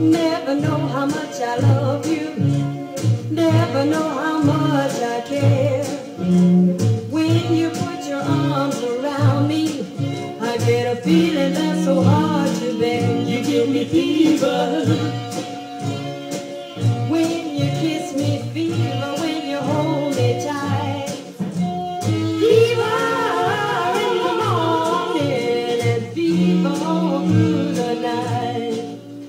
Never know how much I love you, never know how much I care. When you put your arms around me, I get a feeling that's so hard to bear. You give me fever when you kiss me, fever when you hold me tight. Fever in the morning and fever all through the night.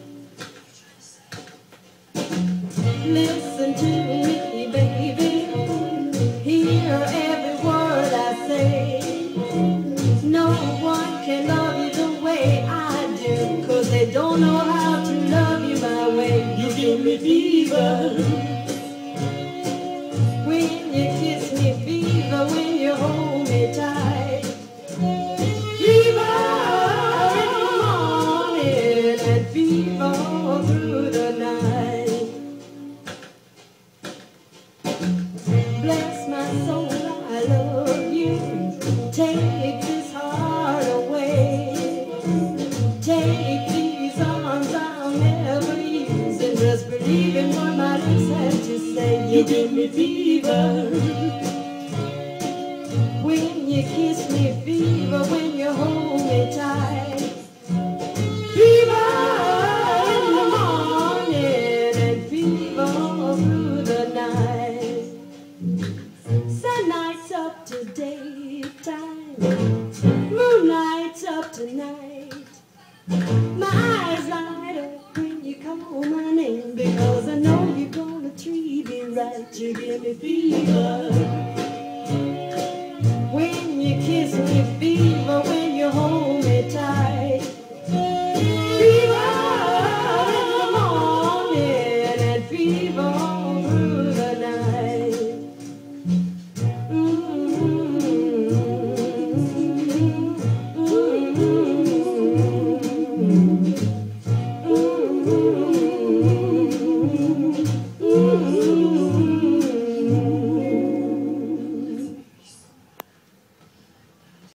Listen to me, baby, hear every word I say. No one can love you the way I do, 'cause they don't know how to love you my way. You give me fever when you kiss me, fever when you hold me tight. Fever in the morning and fever all through the night. Bless my soul, I love you. Take this heart away. Take these arms I'll never use, and just believe in what my lips have to say. You give me fever when you kiss me, fever when you hold me tight. Fever in the morning and fever all through the night. Sun lights up to daytime, moonlight's up tonight. My eyes light up when you call my name, because I know you're gonna treat me right. You give me fever when you kiss me,